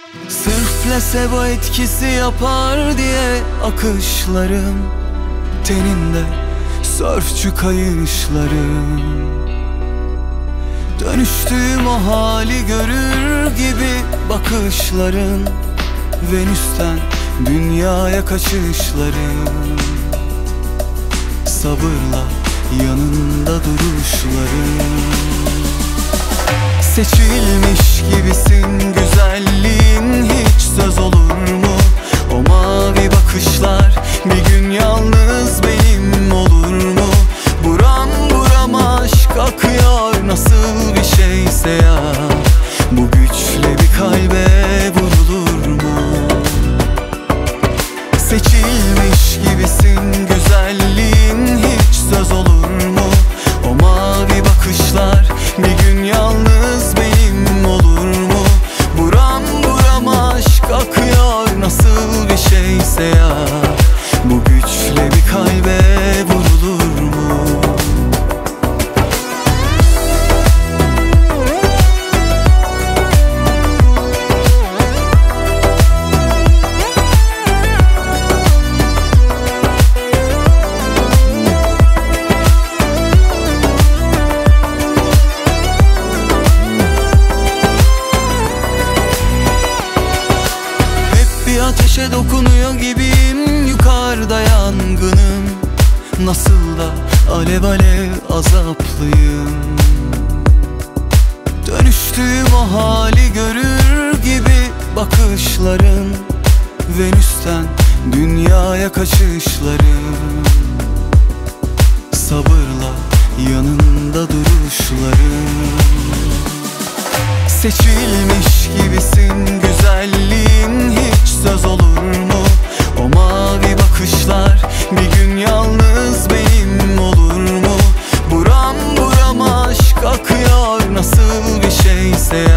Sırf plasebo etkisi yapar diye akışlarım teninde, sörfçü kayışlarım. Dönüştüğüm o hali görür gibi bakışların, Venüs'ten dünyaya kaçışların. Sabırla yanında duruşların. Seçilmiş gibisin, güzelliğin hiç söz olur mu? O mavi bakışlar bir gün yalnız benim olur mu? Buram buram aşk akıyor, nasıl bir şeyse ya. Bu güçle bir kalbe vurulur mu? Seçilmiş gibisin, güzelliğin hiç söz olur mu? O mavi bakışlar bir gün yalnız benim olur mu? Buram buram aşk akıyor, nasıl bir şeyse ya. Bu güçle bir kalbe vurulur mu? Ateşe dokunuyor gibiyim, yukarıda yangınım. Nasıl da alev alev azaplıyım. Dönüştüğüm o hali görür gibi bakışların, Venüs'ten dünyaya kaçışların. Sabırla yanında duruşların. Seçilmiş gibisin, güzelliğin hiç söz olur mu? O mavi bakışlar bir gün yalnız benim olur mu? Buram buram aşk akıyor, nasıl bir şeyse ya.